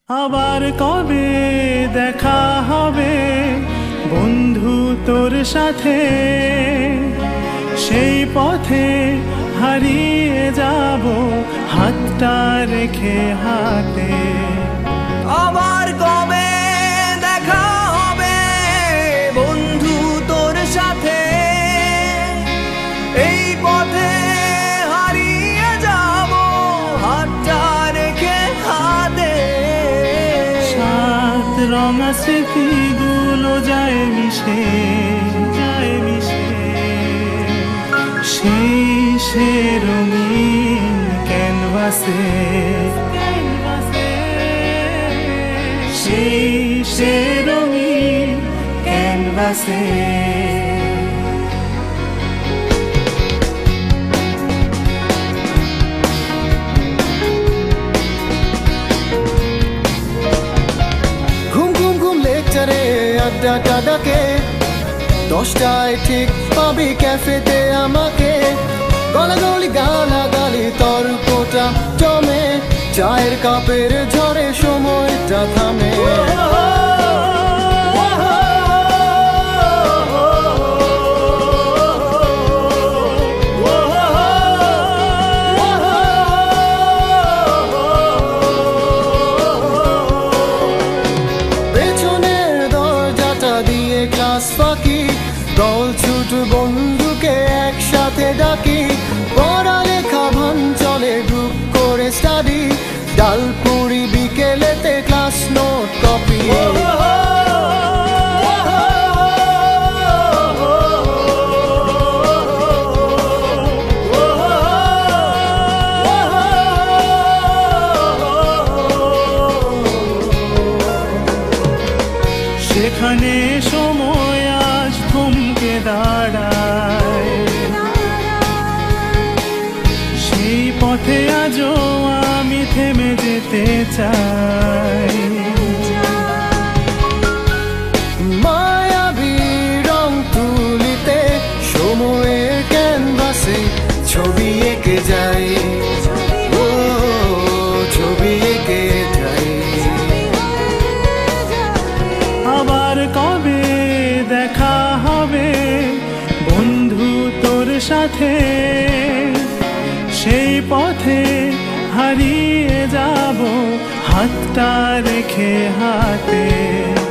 আবার কবে দেখা হবে বন্ধু তোর সাথে, সেই পথে হারিয়ে যাব হাতটা রেখে হাতে। আবার কবে দেখা হবে বন্ধু তোর সাথে, এই পথে হারিয়ে যাব হাতটা রেখে হাতে। সাত রঙা স্মৃতিগুলো যায় মিশে, যায় মিশে সেই সে রঙিন ক্যানভাসে, সেই সে রঙিন ক্যানভাসে। আড্ডাটা ডাকে 10টায় ঠিক পাবি ক্যাফেতে আমাকে। গলাগলি গালাগালি তর্কটা জমে, চায়ের কাপের ঝড়ে সময়টা থামে। ফাঁকি দল ছুট বন্ধুকে একসাথে ডাকি, পড়ালেখা ভান চলে গ্রুপ করে স্টাডি, ডালপুরি বিকেলেতে ক্লাস নোট কপি। সেখানে সময় আজ থমকে দাঁড়ায়, সেই পথে আজও আমি থেমে যেতে চাই। মায়াবী রং তুলিতে সময়ের ক্যানভাসে ছবি এঁকে যাই, ও ছবি এঁকে যাই। আবার কবে দেখা হবে বন্ধু তোর সাথে, সেই পথে হারিয়ে যাব হাতটা রেখে হাতে।